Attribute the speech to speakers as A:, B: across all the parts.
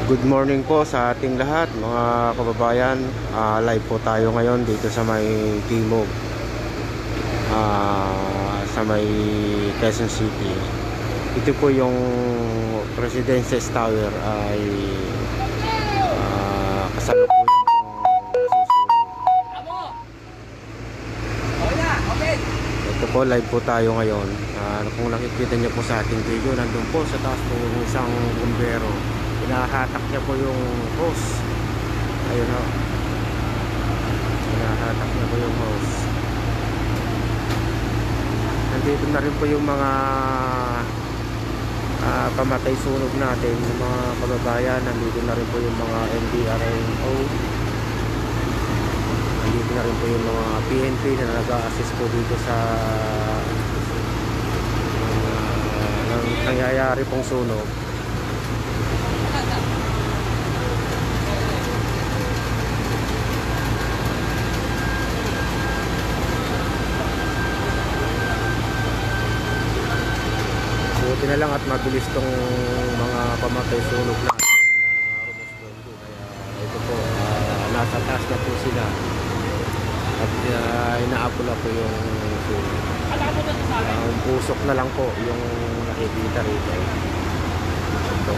A: Good morning po sa ating lahat mga kababayan. Live po tayo ngayon dito sa may Timog, sa may Quezon City. Ito po yung Residences Tower ay kasalukuyan pong ito po, live po tayo ngayon. Kung nakikita niyo po sa ating video, nandun po sa taas po yung isang bumbero. Hinahatak niya po yung hose. Ayun o, hinahatak niya po yung hose. Nandito na rin po yung mga pamatay sunog natin, yung mga kababayan. Nandito na rin po yung mga NDRMO. Nandito na rin po yung mga PNP na nag-a-assist po dito sa nangyayari pong sunog. Buti na lang at mabilis tong mga pamatay sunog natin na rumuspondo. Kaya ito po, nasa taas na po sila at inaapula po yung sunog. Pusok na lang po yung nakikita rito. Ito.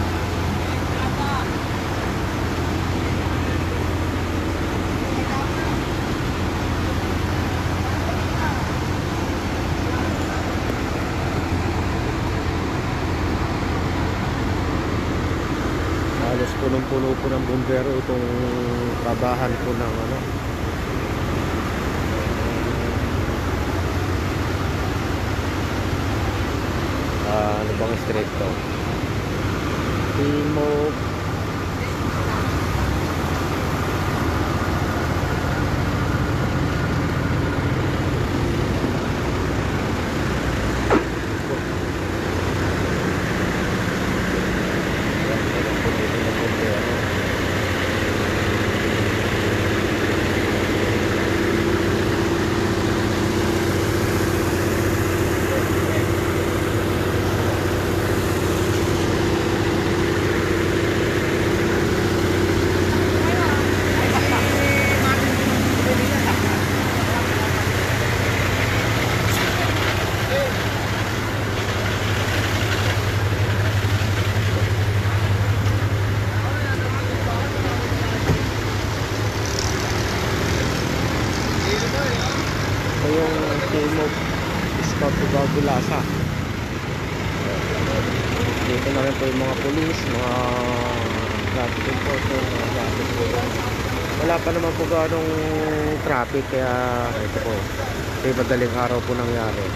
A: Halos punong-puno po ng bumbero itong trabahan po ng ano bang street to? Timog. Yung Timog Brgy.South. Dito na rin po yung mga polis, mga traffic enforcer, mga traffic police. Wala pa naman po ganong traffic, kaya ito po, may madaling araw po nangyari.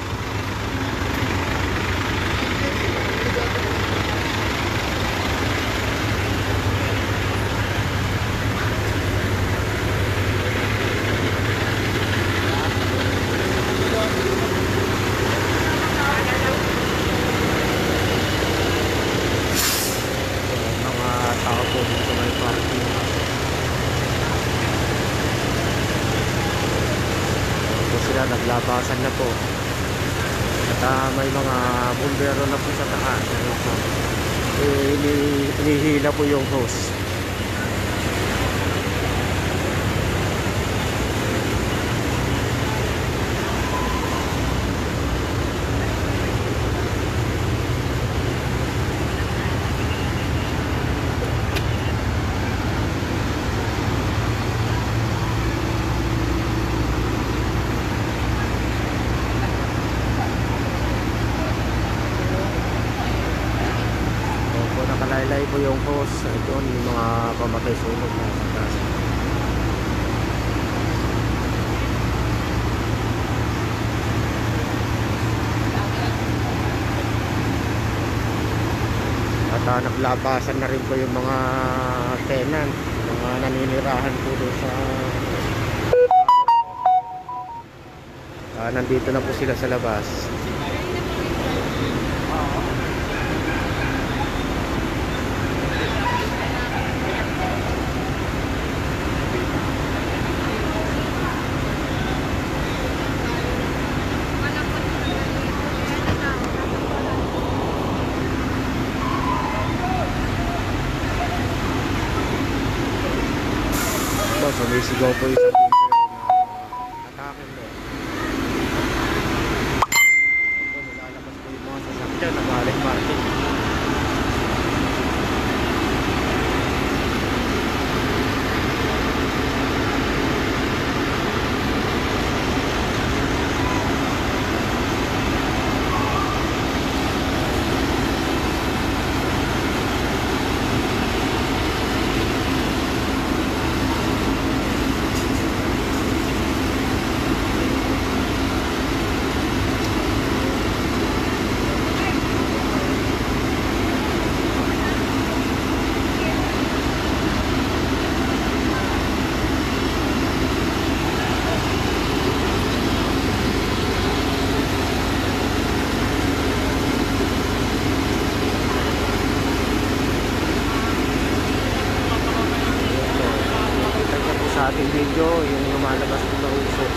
A: Naglabasan na po at may mga bumbero na po sa taas. Inihila po yung hose. Nakalaylay po yung hose. Ito yung mga pamatay sunog na sa taas. At naglabasan na rin po yung mga tenant, mga naninirahan po doon sa nandito na po sila sa labas. sumisigaw po isang bumpero na atake mo. Ito, nilalabas po yung mga sasakyan na galing parking. Sa ating video yung lumalabas na usok.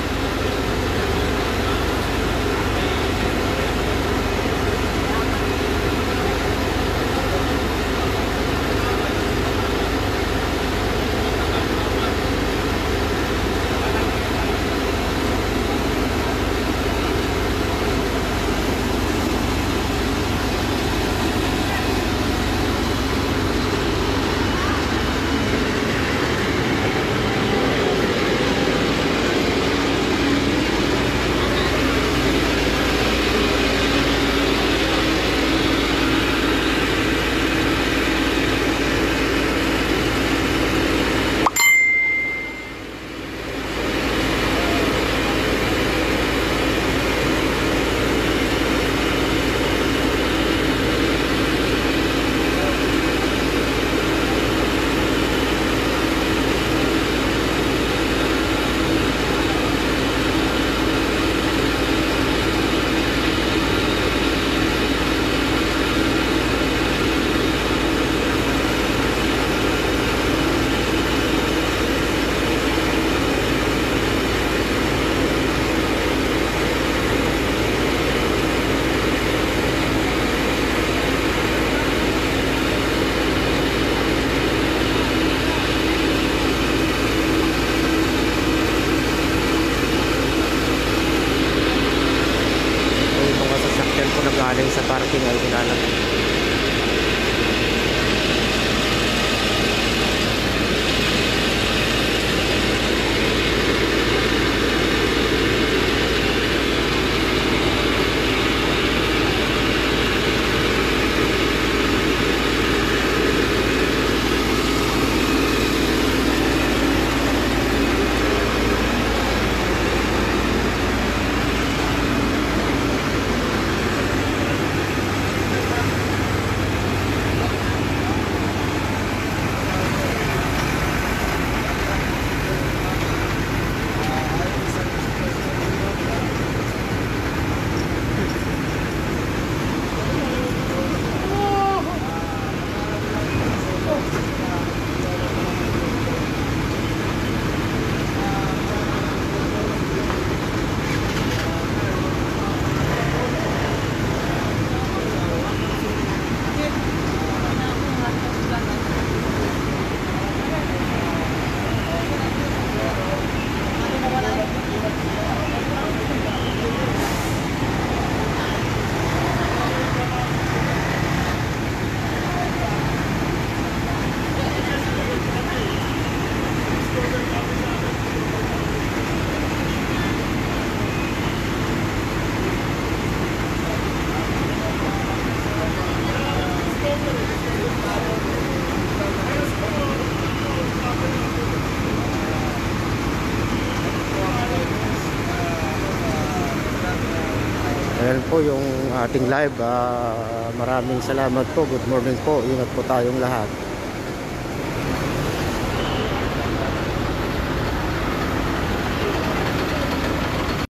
A: Galing sa parking ay nilalagay. Ayan po yung ating live. Maraming salamat po. Good morning po. Ingat po tayong lahat.